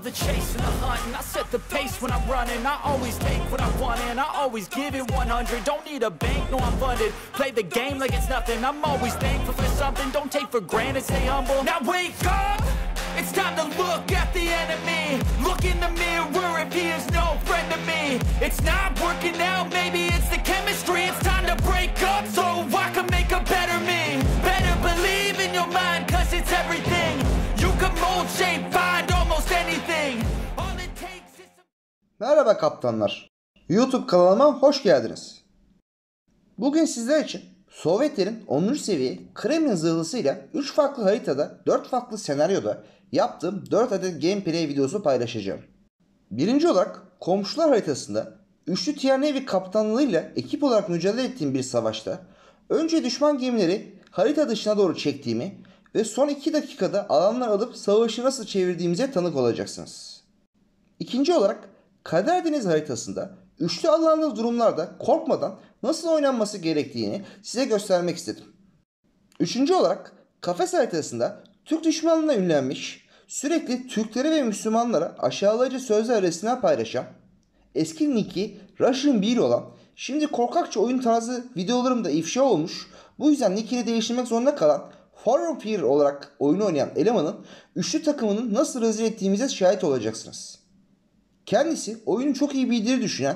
love the chase and the hunt, and I set the pace when I'm running. I always take what I want and I always give it 100. Don't need a bank, no I'm funded. Play the game like it's nothing. I'm always thankful for something. Don't take for granted, stay humble. Now wake up! It's time to look at the enemy. Look in the mirror if he is no friend to me. It's not working out, maybe it's the chemistry. It's time to break up so I can make a better me. Better believe in your mind, cause it's everything. You can mold, shape, find almost anything. All it takes is... Merhaba kaptanlar. YouTube kanalıma hoş geldiniz. Bugün sizler için Sovyetlerin 10. seviye Kremlin zırhlısıyla 3 farklı haritada 4 farklı senaryoda yaptığım 4 adet gameplay videosu paylaşacağım. Birinci olarak komşular haritasında üçlü Tier Navy kaptanlığıyla ekip olarak mücadele ettiğim bir savaşta önce düşman gemileri harita dışına doğru çektiğimi ve son 2 dakikada alanlar alıp savaşı nasıl çevirdiğimize tanık olacaksınız. İkinci olarak Kader Deniz haritasında üçlü alanlı durumlarda korkmadan nasıl oynanması gerektiğini size göstermek istedim. Üçüncü olarak Kafes haritasında Türk düşmanlığına ünlenmiş, sürekli Türklere ve Müslümanlara aşağılayıcı sözler arasına paylaşan, eski nicki Russian 1 olan, şimdi korkakça oyun tarzı videolarımda ifşa olmuş, bu yüzden nickini değiştirmek zorunda kalan Foreign Fear olarak oyunu oynayan elemanın üçlü takımının nasıl rezil ettiğimize şahit olacaksınız. Kendisi oyunu çok iyi bildiğini düşünen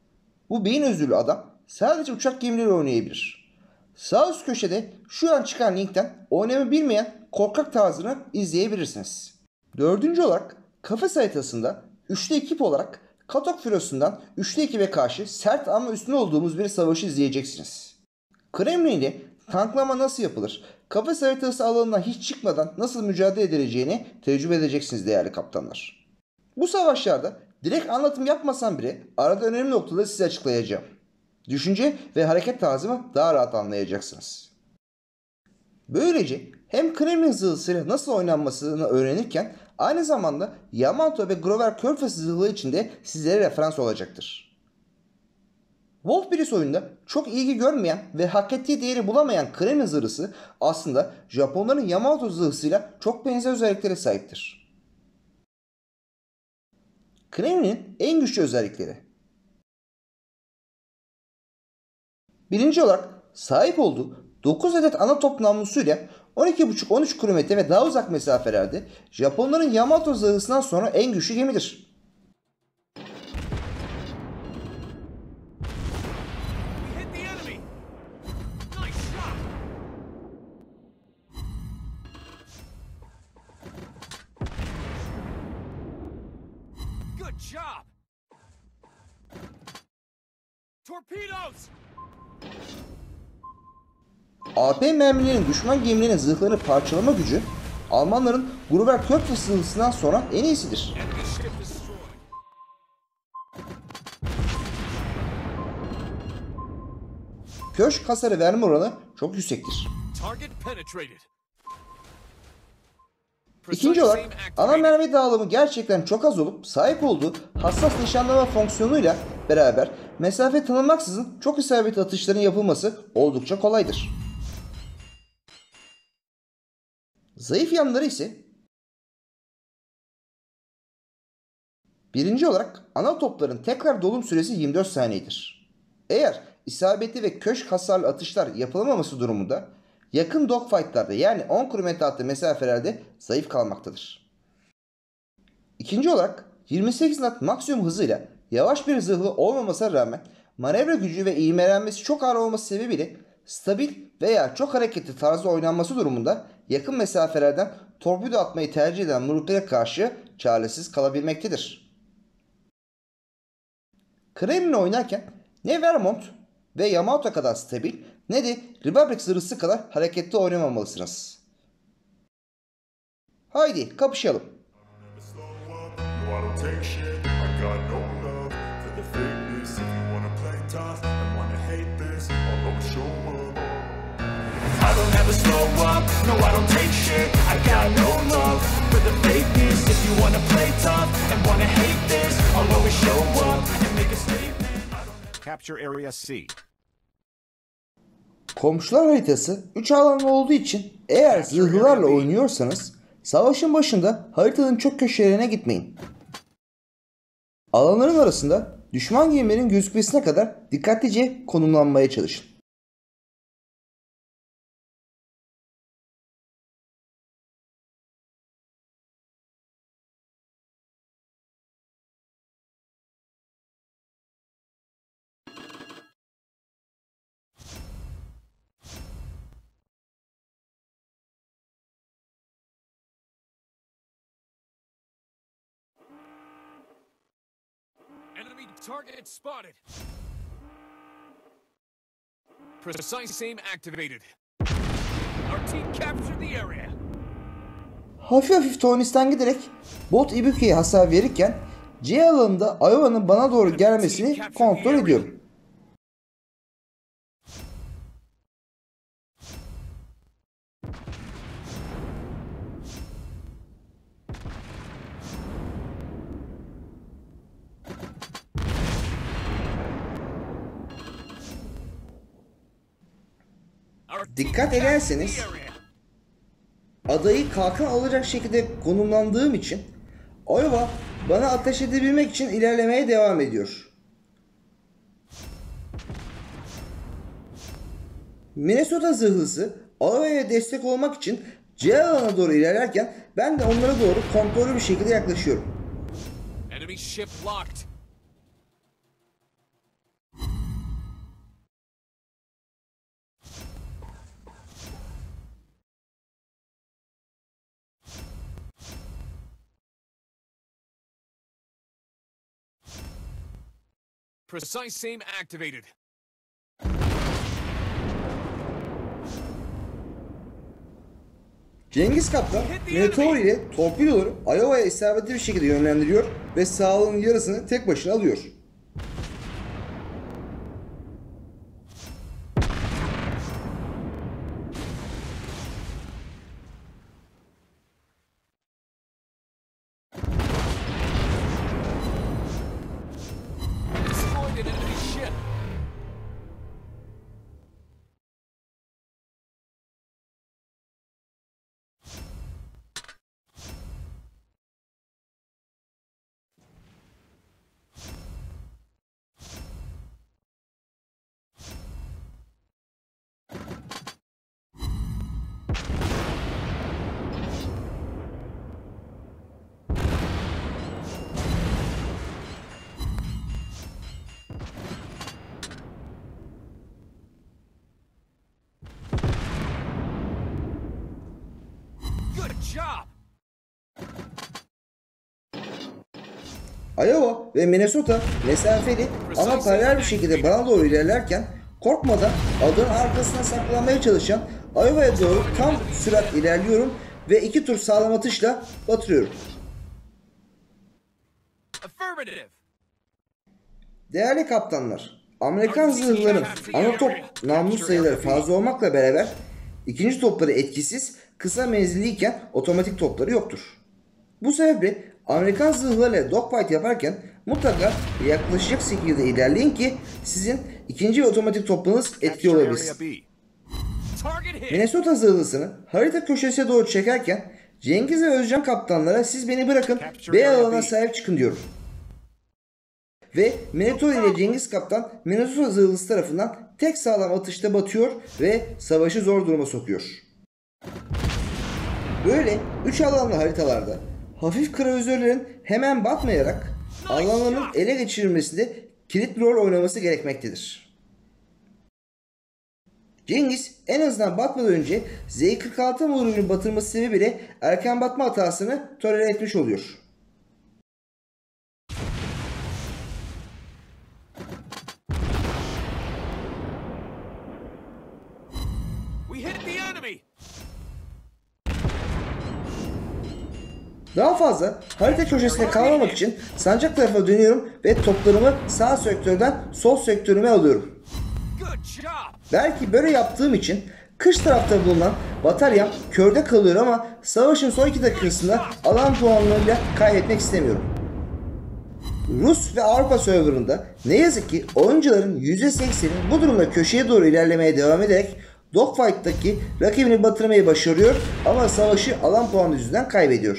bu beyin özürlü adam sadece uçak gemileri oynayabilir. Sağ üst köşede şu an çıkan linkten oynamayı bilmeyen korkak tarzını izleyebilirsiniz. Dördüncü olarak Kafes haritasında üçlü ekip olarak Katok filosundan üçlü ekibe karşı sert ama üstün olduğumuz bir savaşı izleyeceksiniz. Kremlin ile tanklama nasıl yapılır? Kafes haritası alanına hiç çıkmadan nasıl mücadele edileceğini tecrübe edeceksiniz değerli kaptanlar. Bu savaşlarda direkt anlatım yapmasam bile arada önemli noktaları size açıklayacağım. Düşünce ve hareket tarzımı daha rahat anlayacaksınız. Böylece hem Kremlin zırhlısıyla nasıl oynanmasını öğrenirken aynı zamanda Yamato ve Grover Körfez zırhlı için de sizlere referans olacaktır. Wolf Blitz oyunda çok ilgi görmeyen ve hak ettiği değeri bulamayan Kremlin zırhlısı aslında Japonların Yamato zırhlısıyla çok benzer özelliklere sahiptir. Kremlin'in en güçlü özellikleri. Birinci olarak sahip olduğu 9 adet ana top namlusuyla 12,5-13 km ve daha uzak mesafelerde Japonların Yamato zırhlısından sonra en güçlü gemidir. AP mermilerinin düşman gemilerinin zırhlarını parçalama gücü Almanların Gruber Körfez zırhlısından sonra en iyisidir. Köşk hasarı verme oranı çok yüksektir. İkinci olarak ana mermi dağılımı gerçekten çok az olup sahip olduğu hassas nişanlama fonksiyonuyla beraber mesafe tanınmaksızın çok isabetli atışların yapılması oldukça kolaydır. Zayıf yanları ise birinci olarak ana topların tekrar dolum süresi 24 saniyedir. Eğer isabetli ve köşk hasarlı atışlar yapılamaması durumunda yakın dogfightlarda yani 10 km altı mesafelerde zayıf kalmaktadır. İkinci olarak 28 knot maksimum hızıyla yavaş bir zırhlı olmamasına rağmen manevra gücü ve ivmelenmesi çok ağır olması sebebiyle stabil veya çok hareketli tarzda oynanması durumunda yakın mesafelerden torpido atmayı tercih eden muruklara karşı çaresiz kalabilmektedir. Kremlin oynarken ne Vermont ve Yamato kadar stabil ne de Republic zırhlısı kadar hareketli oynamamalısınız. Haydi kapışalım. I don't ever slow up, no I don't take shit. I got no love for the fakeness. If you wanna play tough and wanna hate this, I'll always show up and make a statement. Capture Area C. Komşular haritası 3 alanlı olduğu için eğer zırhlılarla oynuyorsanız Savaşın başında haritanın çok köşelerine gitmeyin. Alanların arasında düşman gemilerin gözükmesine kadar dikkatlice konumlanmaya çalışın. Enemy target spotted. Precise aim activated. Our team captured the area. Hafif hafif Tony'sten giderek bot Ibuki'ye hasar verirken C alanında Iowa'nın bana doğru gelmesini kontrol ediyorum. Dikkat ederseniz adayı kalkan alacak şekilde konumlandığım için Iowa bana ateş edebilmek için ilerlemeye devam ediyor. Minnesota zırhlısı Iowa'ya destek olmak için C alana doğru ilerlerken ben de onlara doğru kontrollü bir şekilde yaklaşıyorum. Enemy ship locked. Precise aim activated. Cengiz Kaptan Minotaur ile torpidoları Iowa'ya isabetli bir şekilde yönlendiriyor ve sağlığının yarısını tek başına alıyor. Destroyed an enemy ship. Good job. Iowa ve Minnesota mesafeli ama paralel bir şekilde bana doğru ilerlerken korkmadan adanın arkasına saklanmaya çalışan Iowa'ya doğru tam sürat ilerliyorum ve 2 tur sağlam atışla batırıyorum. Affirmative. Değerli kaptanlar, Amerikan zırhlıların ana top namlu sayıları fazla olmakla beraber ikinci topları etkisiz, kısa menzilliyken otomatik topları yoktur. Bu sebeple Amerikan zırhlarıyla dogfight yaparken mutlaka yaklaşacak şekilde ilerleyin ki sizin ikinci ve otomatik toplarınız etkili olabilsin. Target hit. Minnesota zırhlısını harita köşesine doğru çekerken Cengiz ve Özcan kaptanlara siz beni bırakın B alanına sahip çıkın diyorum. Ve Minotaur ile Cengiz kaptan Minnesota zırhlısı tarafından tek sağlam atışta batıyor ve savaşı zor duruma sokuyor. Böyle 3 alanlı haritalarda hafif kruvazörlerin hemen batmayarak alanların ele geçirilmesinde kilit rol oynaması gerekmektedir. Cengiz en azından batmadan önce Z-46 modülünü batırması sebebiyle erken batma hatasını tolere etmiş oluyor. We hit the enemy. Daha fazla harita köşesinde kalmamak için sancak tarafa dönüyorum ve toplarımı sağ sektörden sol sektörüme alıyorum. Good job. Belki böyle yaptığım için kış tarafta bulunan bataryam körde kalıyor ama savaşın son 2 dakikasında alan puanlarıyla kaybetmek istemiyorum. Rus ve Avrupa serverında ne yazık ki oyuncuların %80'i bu durumda köşeye doğru ilerlemeye devam ederek Dogfight'taki rakibini batırmayı başarıyor ama savaşı alan puanı yüzünden kaybediyor.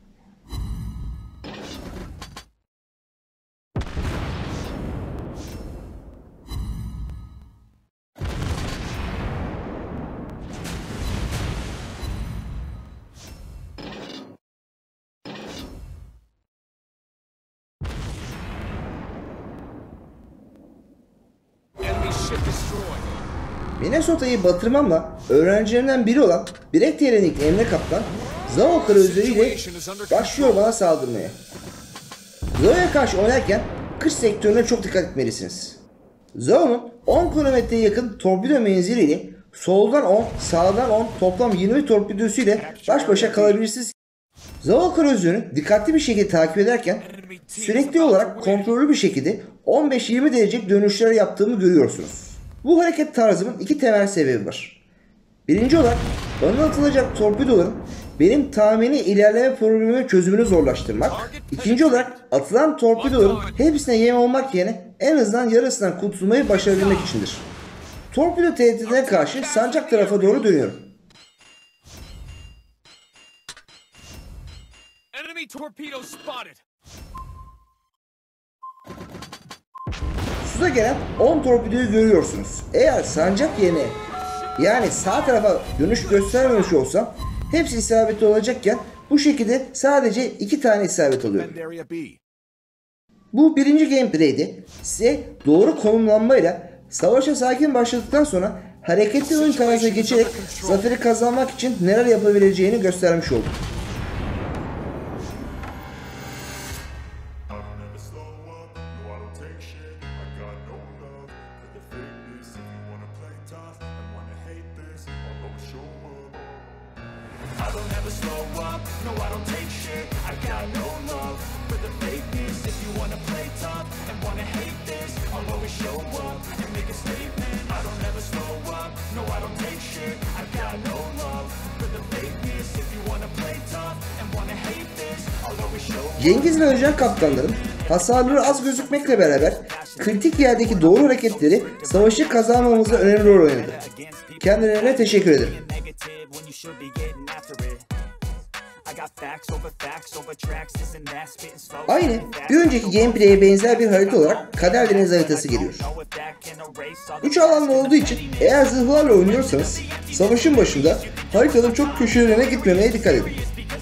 Enemy ship destroyed. Minnesota'yı batırmamla öğrencilerimden biri olan Birek Yerenik Emre Kaptan Zao kruzeriyle başlıyor bana saldırmaya. Zao'ya karşı oynarken kış sektörüne çok dikkat etmelisiniz. Zao'nun 10 kilometreye yakın torpido menziliyle soldan 10, sağdan 10 toplam 20 torpidosu ile baş başa kalabilirsiniz. Zao kruzerini dikkatli bir şekilde takip ederken sürekli olarak kontrollü bir şekilde 15-20 derecelik dönüşler yaptığımı görüyorsunuz. Bu hareket tarzımın iki temel sebebi var. Birinci olarak bana atılacak torpidoların benim tahmini ilerleme problemimi çözümünü zorlaştırmak. İkinci olarak atılan torpidoların hepsine yem olmak yerine en azından yarısından kurtulmayı başarabilmek içindir. Torpido tehdidine karşı sancak tarafa doğru dönüyorum. Enemy torpedo spotted. Suda gelen 10 torpidoyu görüyorsunuz. Eğer sancak yerine yani sağ tarafa dönüş göstermemiş olsam hepsi isabetli olacakken bu şekilde sadece 2 tane isabet oluyor. Defend area B. Bu birinci gameplay'di. Size doğru konumlanmayla savaşa sakin başladıktan sonra hareketli oyun tarzına geçerek zaferi kazanmak için neler yapabileceğini göstermiş oldum. I don't ever slow up, no I don't take shit. I got no love for the fakeness. If you wanna play tough and wanna hate this, I'll always show up and make a statement. I don't ever slow up, no I don't take shit. I got no love for the fakeness. If you wanna play tough and wanna hate this, I'll always show up. Cengiz ve Özcan kaptanların hasarları az gözükmekle beraber kritik yerdeki doğru hareketleri savaşı kazanmamızda önemli rol oynadı. Kendilerine teşekkür ederim. Aynı bir önceki gameplay'e benzer bir harita olarak Kader Deniz haritası geliyor. 3 alanlı olduğu için eğer zırhlarla oynuyorsanız savaşın başında haritanın çok köşelerine gitmemeye dikkat edin.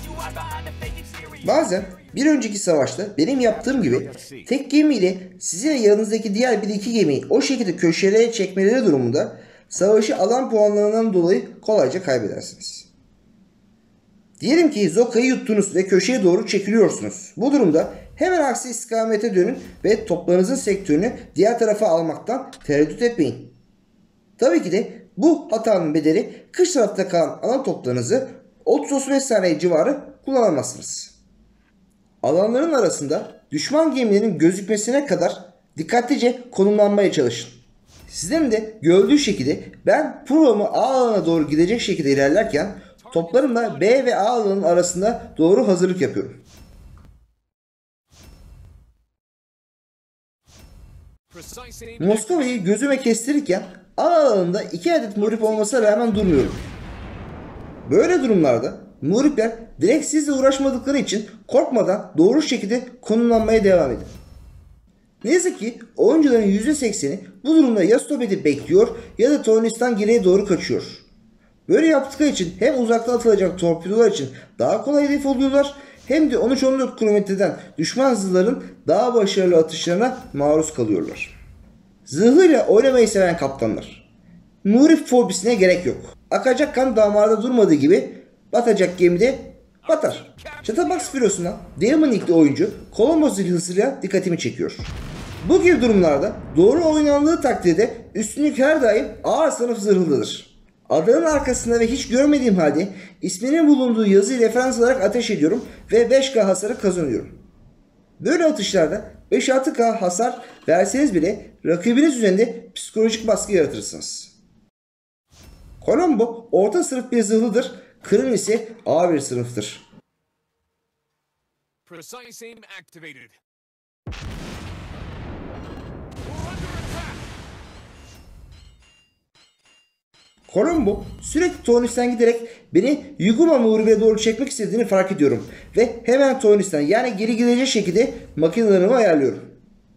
Bazen bir önceki savaşta benim yaptığım gibi tek gemiyle sizi ve yanınızdaki diğer bir iki gemiyi o şekilde köşelere çekmeleri durumunda savaşı alan puanlarından dolayı kolayca kaybedersiniz. Diyelim ki Zoka'yı yuttunuz ve köşeye doğru çekiliyorsunuz. Bu durumda hemen aksi istikamete dönün ve toplarınızın sektörünü diğer tarafa almaktan tereddüt etmeyin. Tabii ki de bu hatanın bedeli kış tarafta kalan ana toplarınızı 30-35 saniye civarı kullanamazsınız. Alanların arasında düşman gemilerinin gözükmesine kadar dikkatlice konumlanmaya çalışın. Sizlerin de gördüğü şekilde ben programı A alanına doğru gidecek şekilde ilerlerken toplarımla B ve A alanının arasında doğru hazırlık yapıyorum. Moskova'yı gözüme kestirirken A alanında 2 adet muhrip olmasına rağmen durmuyorum. Böyle durumlarda muhripler direkt sizle uğraşmadıkları için korkmadan doğru şekilde konumlanmaya devam edin. Ne yazık ki oyuncuların %80'i bu durumda ya stop edip bekliyor ya da tornistan geriye doğru kaçıyor. Böyle yaptıkları için hem uzaktan atılacak torpidolar için daha kolay hedef oluyorlar hem de 13-14 kilometreden düşman zırhların daha başarılı atışlarına maruz kalıyorlar. Zırhıyla oynamayı seven kaptanlar. Muhrip fobisine gerek yok. Akacak kan damarda durmadığı gibi batacak gemide batar. Chatterbox filosundan Diamond League'li oyuncu Colombo zırhlısıyla dikkatimi çekiyor. Bu gibi durumlarda doğru oynandığı takdirde üstünlük her daim A sınıf zırhlıdır. Adının arkasında ve hiç görmediğim halde isminin bulunduğu yazıyı referans alarak ateş ediyorum ve 5K hasarı kazanıyorum. Böyle atışlarda 5-6K hasar verseniz bile rakibiniz üzerinde psikolojik baskı yaratırsınız. Colombo orta sınıf bir zırhlıdır, Kırım ise A bir sınıftır. Precise aim activated. Colombo sürekli Tony'sten giderek beni Yuguma Muğribe'ye doğru çekmek istediğini fark ediyorum. Ve hemen Tony'sten yani geri gidecek şekilde makinelerimi ayarlıyorum.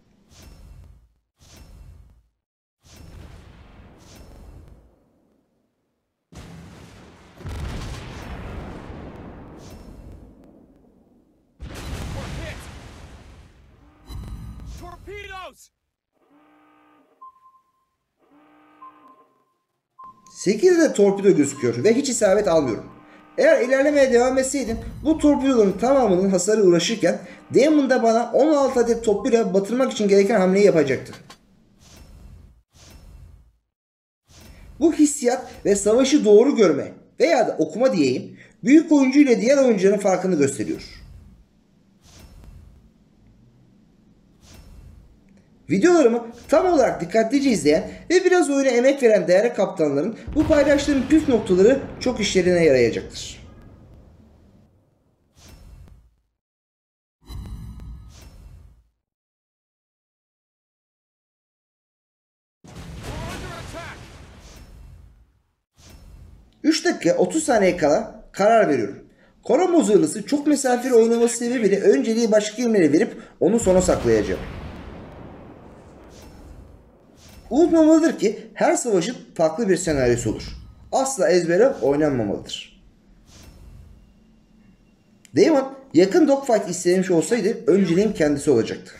Torpedoes! 8 de torpido gözüküyor ve hiç isabet almıyorum. Eğer ilerlemeye devam etseydim bu torpidoların tamamının hasarı uğraşırken Damon da bana 16 adet torpido batırmak için gereken hamleyi yapacaktı. Bu hissiyat ve savaşı doğru görme veya da okuma diyeyim büyük oyuncu ile diğer oyuncuların farkını gösteriyor. Videolarımı tam olarak dikkatlice izleyen ve biraz oyuna emek veren değerli kaptanların bu paylaştığım püf noktaları çok işlerine yarayacaktır. We're under attack! 3 dakika 30 saniye kala karar veriyorum. Colombo zırhlısı çok mesafeli oynaması sebebiyle önceliği başka kelimelere verip onu sona saklayacağım. Unutmamalıdır ki her savaşın farklı bir senaryosu olur. Asla ezbere oynanmamalıdır. Damon yakın dogfight istemiş olsaydı önceliğim kendisi olacaktı.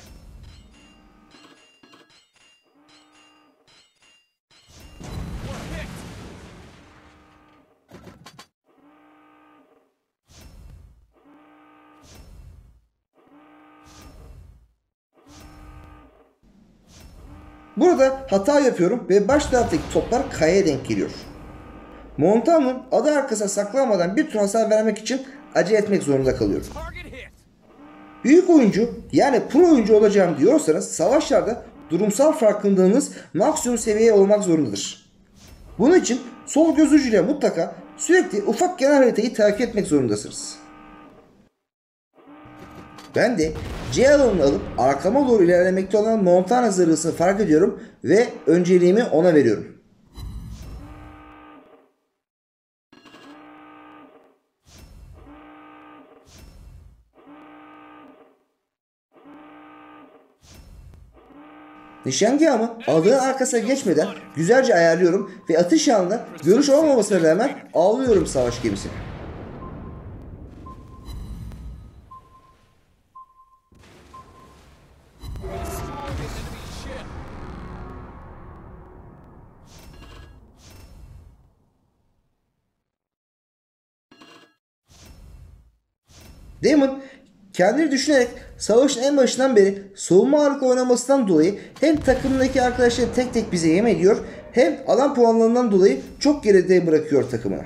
Burada hata yapıyorum ve baş taraftaki toplar kayaya denk geliyor. Montagna'nın adı arkasına saklanmadan bir tür hasar vermek için acele etmek zorunda kalıyorum. Target hit! Büyük oyuncu yani pro oyuncu olacağım diyorsanız savaşlarda durumsal farkındalığınız maksimum seviyeye olmak zorundadır. Bunun için sol göz ucuyla mutlaka sürekli ufak genel haritayı takip etmek zorundasınız. Ben de C alanını alıp arkama doğru ilerlemekte olan Montana zırhlısını fark ediyorum ve önceliğimi ona veriyorum. Nişangahımı aldığın arkasına geçmeden güzelce ayarlıyorum ve atış anında görüş olmamasına rağmen avlıyorum savaş gemisini. Damon kendini düşünerek savaşın en başından beri savunma ağırlıklı oynamasından dolayı hem takımındaki arkadaşları tek tek bize yem ediyor hem alan puanlarından dolayı çok geride bırakıyor takımına.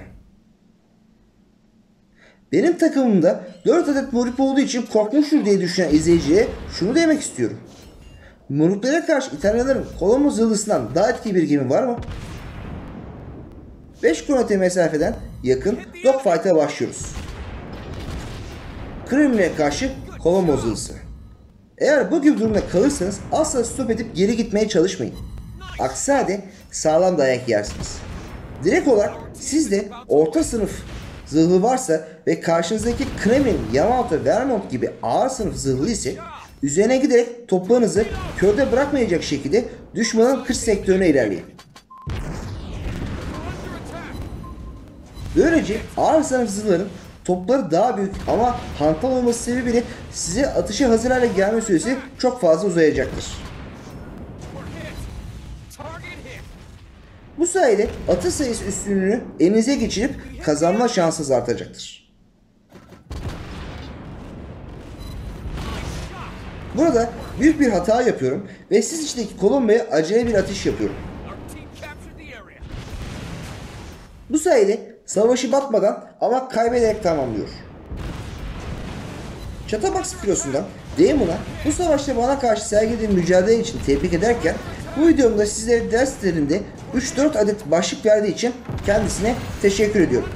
Benim takımımda 4 adet moruk olduğu için korkmuştur diye düşünen izleyiciye şunu demek istiyorum. Moruklara karşı İtalyanların Colombo zırhlısından daha etkili bir gemi var mı? 5 kilometre mesafeden yakın dogfight'a başlıyoruz. Kremlin'e karşı Colombo zırhlısı. Eğer bu gibi durumda kalırsanız asla stop edip geri gitmeye çalışmayın. Aksi halde sağlam dayak yersiniz. Direkt olarak sizde orta sınıf zırhlı varsa ve karşınızdaki Kremlin, Yamato, Vermont gibi ağır sınıf zırhlı ise üzerine giderek toplarınızı körde bırakmayacak şekilde düşmanın kış sektörüne ilerleyin. Böylece ağır sınıf zırhların topları daha büyük ama hantal olması sebebiyle size atışa hazır hale gelme süresi çok fazla uzayacaktır. Bu sayede atış sayısı üstünlüğünü elinize geçirip kazanma şansınız artacaktır. Burada büyük bir hata yapıyorum ve siz içindeki Colombo'ya acele bir atış yapıyorum. Bu sayede savaşı batmadan ama kaybederek tamamlıyor. Chatterbox filosundan Damon'a bu savaşta bana karşı sergilediği mücadele için tebrik ederken bu videomda sizlere ders sitelerinde 3-4 adet başlık verdiği için kendisine teşekkür ediyorum.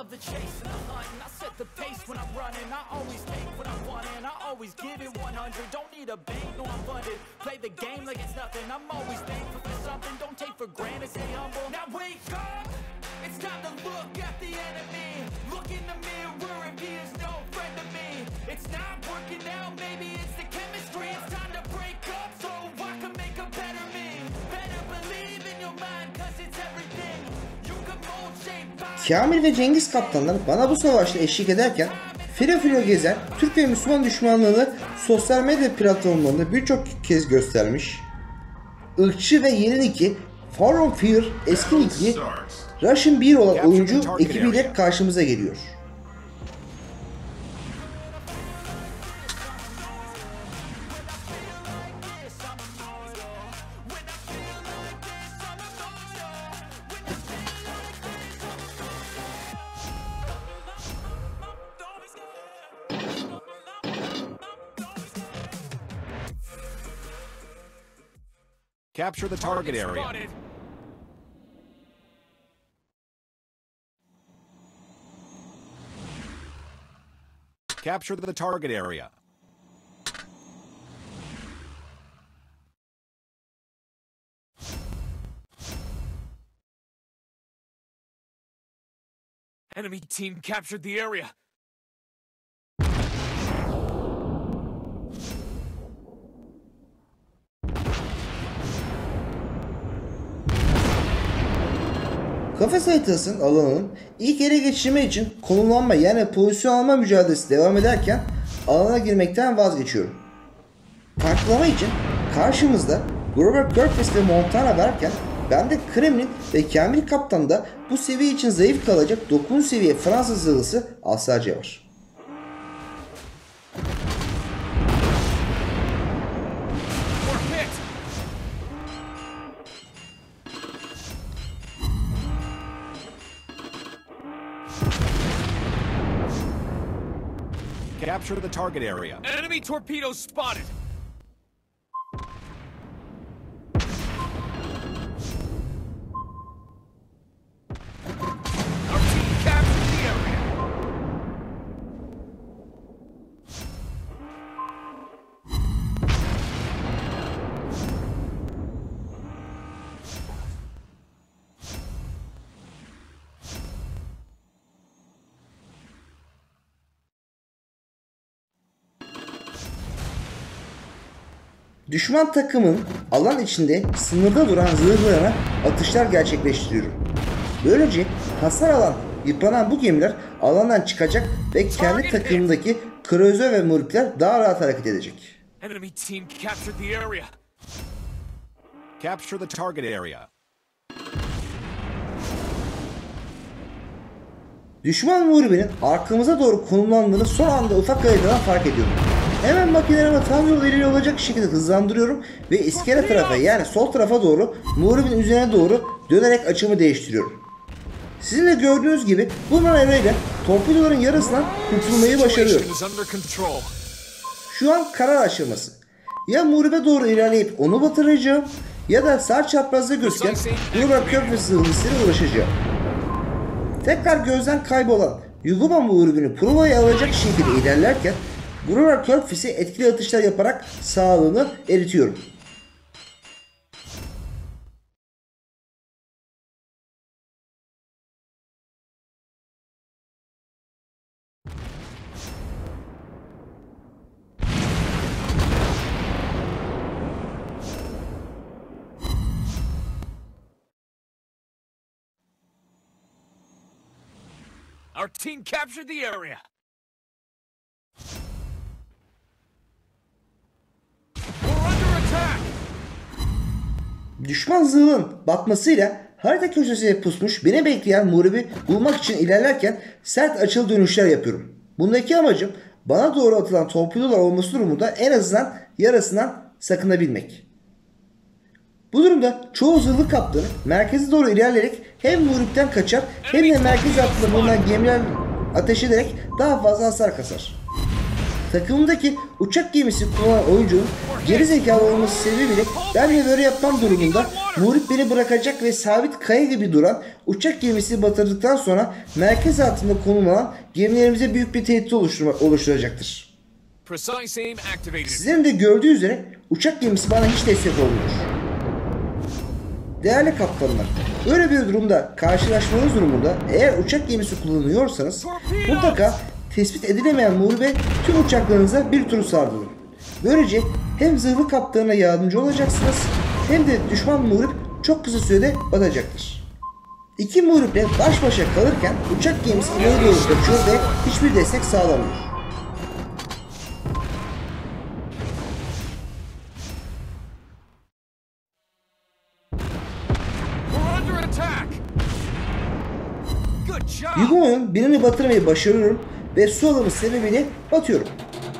love the chase and the hunt, and I set the pace when I'm running. I always take what I want and I always give it 100. Don't need a bank, no I'm funded. Play the game like it's nothing. I'm always thankful for something. Don't take for granted, stay humble. Now wake up, it's time to look at the enemy. Look in the mirror and he is no friend to me. It's not working out, maybe it's the chemistry. It's time to break up so I can make a better me. Better believe in your mind, cause it's everything. You can mold, shape, find. Kamil ve Cengiz kaptanlar bana bu savaşta eşlik ederken filo filo gezen Türk ve Müslüman düşmanlığını sosyal medya platformlarında birçok kez göstermiş. Irkçı ve yeni nicki From Fear eski nicki Russian 1 olan oyuncu ekibiyle karşımıza geliyor. Capture the target area. Capture the target area. Enemy team captured the area. Kafes haritasının alanının ilk ele geçirme için konumlanma yani pozisyon alma mücadelesi devam ederken alana girmekten vazgeçiyorum. Tanklama için karşımızda Grover Körfez ve Montana varken ben de Kremlin ve Kamil Kaptan'da bu seviye için zayıf kalacak 9. seviye Fransız zırhlısı Asarca var. Capture the target area. Enemy torpedoes spotted. Our team captured the area. Düşman takımın alan içinde sınırda duran zırhlarına atışlar gerçekleştiriyorum. Böylece hasar alan yıpranan bu gemiler alandan çıkacak ve kendi takımındaki kruzör ve mürkler daha rahat hareket edecek. Enemy team captured the area. Capture the target area. Düşman muhrebinin arkamıza doğru konumlandığını son anda ufak haritadan fark ediyorum. Hemen makinelerimi tam yol ileri olacak şekilde hızlandırıyorum ve iskele tarafa yani sol tarafa doğru muhrebin üzerine doğru dönerek açımı değiştiriyorum. Sizin de gördüğünüz gibi bu manevreyle torpidoların yarısından kurtulmayı başarıyorum. Şu an karar aşaması. Ya muhrebe doğru ilerleyip onu batıracağım ya da sağ çaprazda gözüken Grover Körfez zırhlısıyla uğraşacağım. Tekrar gözden kaybolan Yugoba muhrebini provaya alacak şekilde ilerlerken Grover Körfez'e etkili atışlar yaparak sağlığını eritiyorum. Our team captured the area. We're under attack. Düşman zırhın batmasıyla harita köşesine pusmuş beni bekleyen muhrebi bulmak için ilerlerken sert açılı dönüşler yapıyorum. Bundaki amacım bana doğru atılan torpidolar olması durumunda en azından yarısından sakınabilmek. Bu durumda çoğu zırhlı kaptanı merkeze doğru ilerleyerek hem muhripten kaçar hem de merkez altında bulunan gemiler ateş ederek daha fazla hasar kasar. takımımdaki uçak gemisi kullanan oyuncunun geri zekalı olması sebebiyle benle böyle yapmam durumunda muhrip beni bırakacak ve sabit kaya gibi duran uçak gemisi batırdıktan sonra merkez altında konumlanan gemilerimize büyük bir tehdit oluşturacaktır. Sizlerin de gördüğü üzere uçak gemisi bana hiç destek olmuyor. Değerli kaptanlar, böyle bir durumda karşılaşmanız durumunda eğer uçak gemisi kullanıyorsanız mutlaka tespit edilemeyen muhribe tüm uçaklarınıza bir tur sardırın. Böylece hem zırhlı kaptanına yardımcı olacaksınız hem de düşman muhrip çok kısa sürede batacaktır. İki muhriple baş başa kalırken uçak gemisi ileri doğru kaçıyor ve hiçbir destek sağlamıyor. Yugo'nun birini batırmayı başarıyorum ve su alımı sebebiyle batıyorum.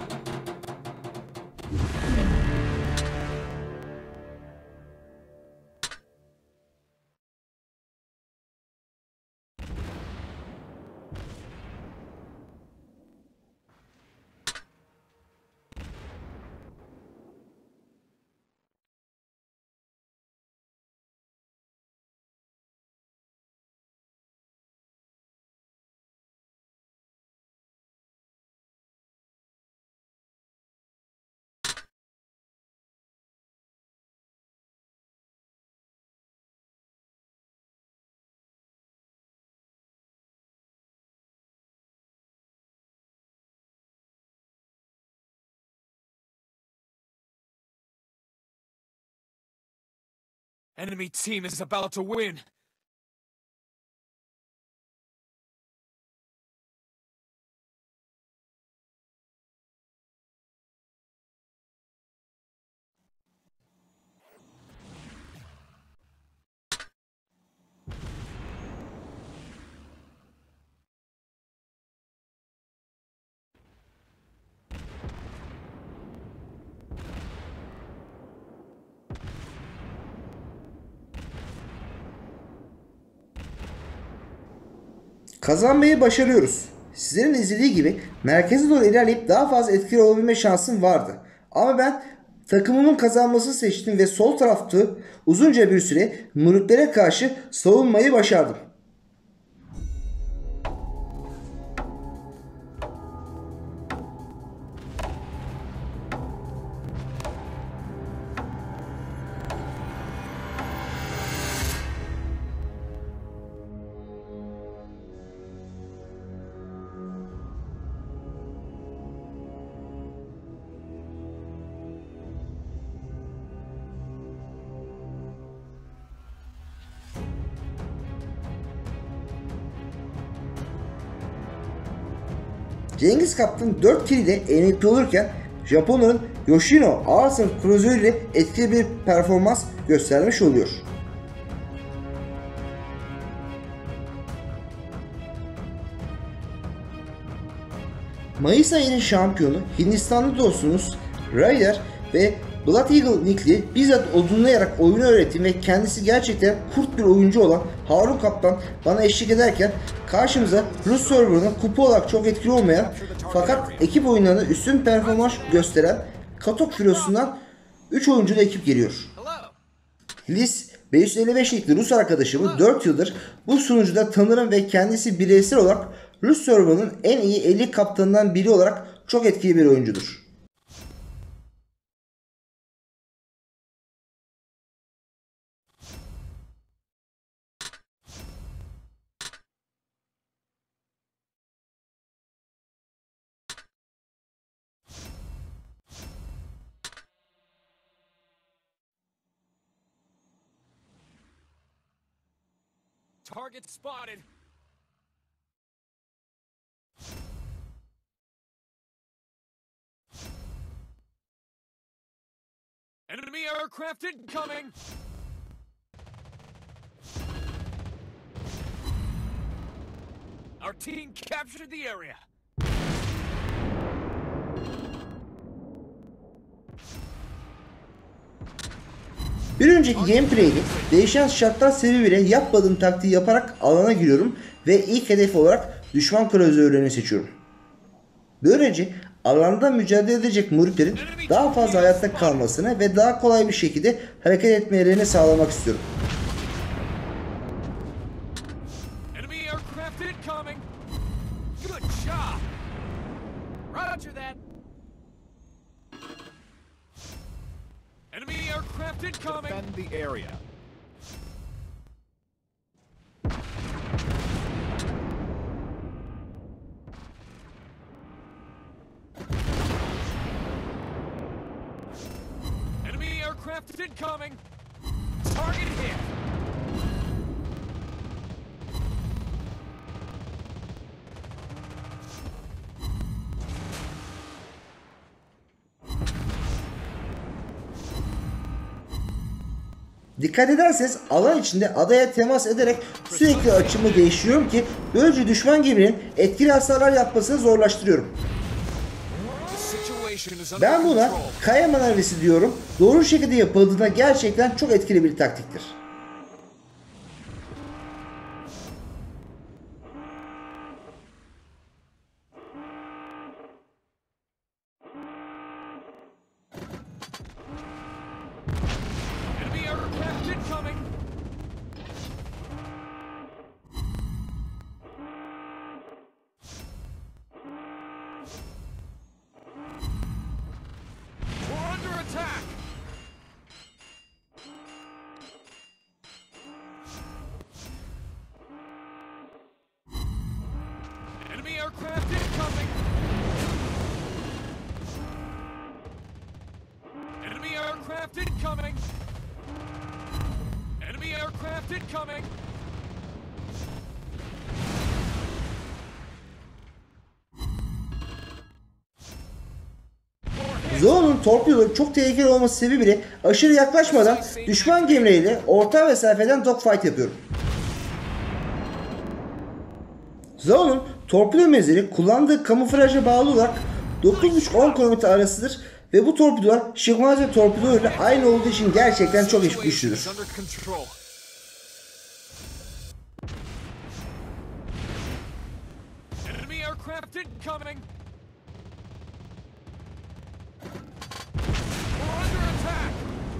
Enemy team is about to win. Kazanmayı başarıyoruz. Sizlerin izlediği gibi merkeze doğru ilerleyip daha fazla etkili olabilme şansım vardı. Ama ben takımımın kazanmasını seçtim ve sol tarafta uzunca bir süre mürüklere karşı savunmayı başardım. Cengiz Kaptan 4 kill ile MVP olurken Japonların Yoshino ağır sınıf kruzörü ile etkili bir performans göstermiş oluyor. Mayıs ayının şampiyonu Hindistanlı dostumuz Ryder ve Blood Eagle nickli bizzat odunlayarak oyunu öğretti ve kendisi gerçekten kurt bir oyuncu olan Harun Kaptan bana eşlik ederken karşımıza Rus serverının kupa olarak çok etkili olmayan fakat ekip oyunlarında üstün performans gösteren Katok filosundan 3 oyunculu ekip geliyor. Liz 555 nickli Rus arkadaşımı 4 yıldır bu sunucuda tanırım ve kendisi bireysel olarak Rus serverının en iyi 50 kaptanından biri olarak çok etkili bir oyuncudur. Target spotted. Enemy aircraft incoming. Our team captured the area. Bir önceki gameplay'de değişen şartlar sebebiyle yapmadığım taktiği yaparak alana giriyorum ve ilk hedef olarak düşman kruzörlerini seçiyorum. Böylece alanda mücadele edecek muhriplerin daha fazla hayatta kalmasını ve daha kolay bir şekilde hareket etmelerini sağlamak istiyorum. Enemy aircraft incoming. Good job. Roger that. Enemy aircraft incoming. Defend the area. Enemy aircraft incoming. Target hit. Dikkat ederseniz alan içinde adaya temas ederek sürekli açımı değiştiriyorum ki böylece düşman geminin etkili hasarlar yapmasını zorlaştırıyorum. The situation is under Ben buna control. kaya manevrası diyorum. Doğru şekilde yapıldığında gerçekten çok etkili bir taktiktir. Enemy aircraft incoming. We're under attack. Enemy aircraft incoming. Enemy aircraft incoming. Enemy aircraft incoming. Zo'nun torpidoları çok tehlikeli olması sebebiyle aşırı yaklaşmadan düşman gemileriyle orta mesafeden dogfight yapıyorum. Zo'nun torpido menzili kullandığı kamuflaja bağlı olarak 9,5-10 km arasıdır ve bu torpidolar Shikamaze torpido ile aynı olduğu için gerçekten çok güçlüdür. Is under control. Enemy aircraft incoming. We're under attack.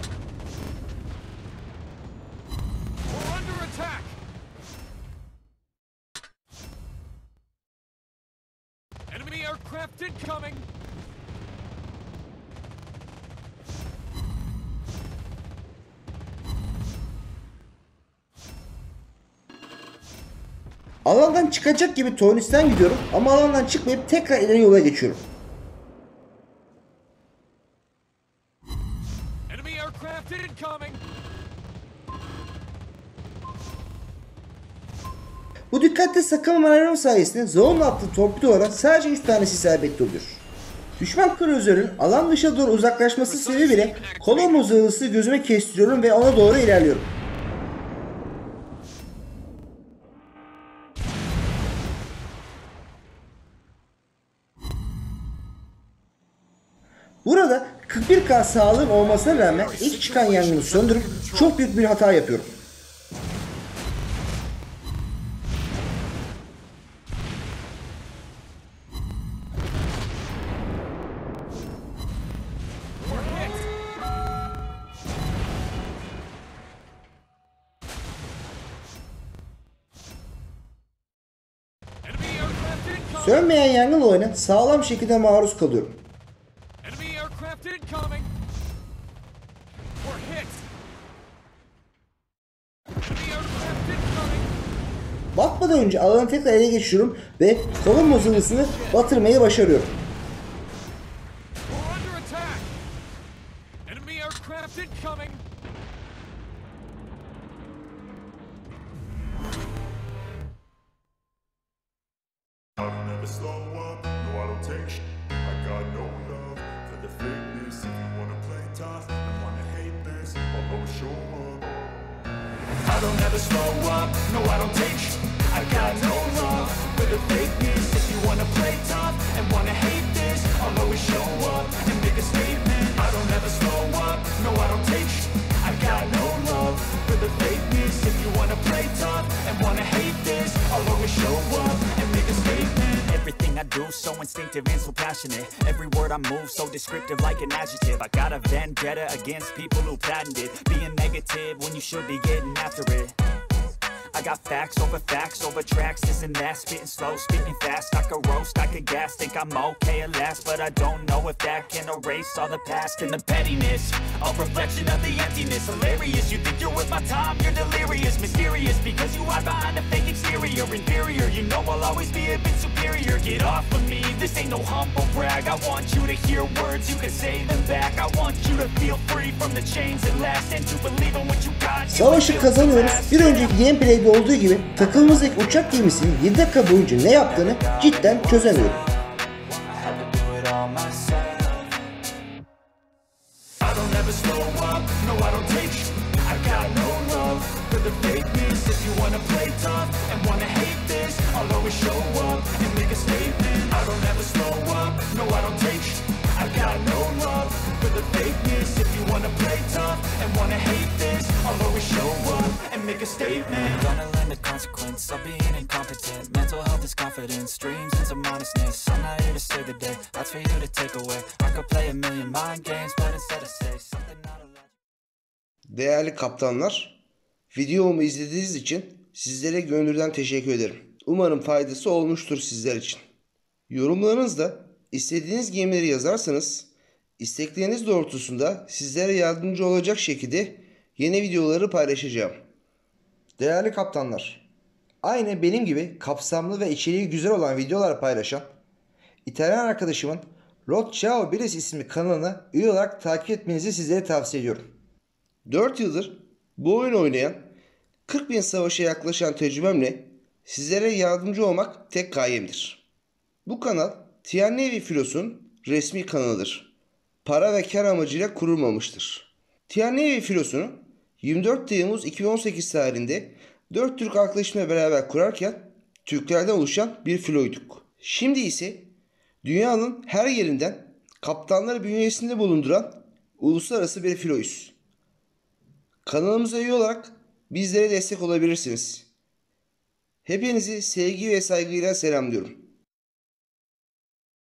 We're under attack. Enemy aircraft incoming. Alandan çıkacak gibi Tornis'ten gidiyorum ama alandan çıkmayıp tekrar ileri yola geçiyorum. Enemy aircraft incoming. Bu dikkatli sakınma manevram sayesinde Zo'nun attığı torpidolara sadece 3 tanesi isabetli oluyor. Düşman kruzörün alan dışına doğru uzaklaşması sebebiyle Colombo zırhlısı gözüme kestiriyorum ve ona doğru ilerliyorum. Burada 41K sağlığım olmasına rağmen ilk çıkan yangını söndürüp çok büyük bir hata yapıyorum. Sönmeyen yangın olayına sağlam şekilde maruz kalıyorum. Enemy aircraft incoming. We're hit. Enemy aircraft incoming. Batmadan önce alanı tekrar ele geçiriyorum ve Colombo zırhlısını batırmayı başarıyorum. We're under attack. Enemy aircraft incoming. I don't ever slow up, no I don't take sh**. I got no love for the fakeness. If you wanna play tough and wanna hate this, I'll always show up. I don't ever slow up, no I don't take sh**. I got no love for the fakeness. If you wanna play tough and wanna hate this, I'll always show up and make a statement. I don't ever slow up, no I don't take sh**. I got no love for the fakeness. If you wanna play tough and wanna hate this, I'll always show up and make a statement. Everything I do, so instinctive and so passionate. Every word I move, so descriptive like an adjective. I got a vendetta against people who patented being negative when you should be getting after it. I got facts over tracks, this and that, spitting slow, spitting fast. I could roast, I could gas, think I'm okay at last, but I don't know if that can erase all the past and the pettiness. A reflection of the emptiness, hilarious. You think you're worth my time, you're delirious, mysterious, because you hide behind a fake exterior. Inferior, you know I'll always be a bit superior. Get off of me, this ain't no humble brag. I want you to hear words, you can say them back. I want you to feel free from the chains that last, and to believe in what you got. Savaşı kazanıyoruz. Bir önceki gameplay'de olduğu gibi takımımızdaki uçak gemisinin 7 dakika boyunca ne yaptığını cidden çözemiyorum. Make a statement. Gonna learn the consequence of being incompetent. Mental health is confidence, dreams and some honestness. I'm not here to save the day, that's for you to take away. I could play a million mind games, but instead I say something not a... Değerli kaptanlar, videomu izlediğiniz için sizlere gönülden teşekkür ederim. Umarım faydası olmuştur sizler için. Yorumlarınızda istediğiniz gemileri yazarsanız, istekleriniz doğrultusunda sizlere yardımcı olacak şekilde yeni videoları paylaşacağım. Değerli kaptanlar, aynı benim gibi kapsamlı ve içeriği güzel olan videolar paylaşan İtalyan arkadaşımın Rod Ciao Bilis isimli kanalına üye olarak takip etmenizi sizlere tavsiye ediyorum. 4 yıldır bu oyunu oynayan, 40.000 savaşa yaklaşan tecrübemle sizlere yardımcı olmak tek gayemdir. Bu kanal Tian Navy filosunun resmi kanalıdır. Para ve kar amacıyla kurulmamıştır. Tian Navy filosunu 24 Temmuz 2018 tarihinde 4 Türk arkadaşımla beraber kurarken Türklerden oluşan bir filoyduk. Şimdi ise dünyanın her yerinden kaptanları bünyesinde bulunduran uluslararası bir filoyuz. Kanalımıza üye olarak bizlere destek olabilirsiniz. Hepinizi sevgi ve saygıyla selamlıyorum.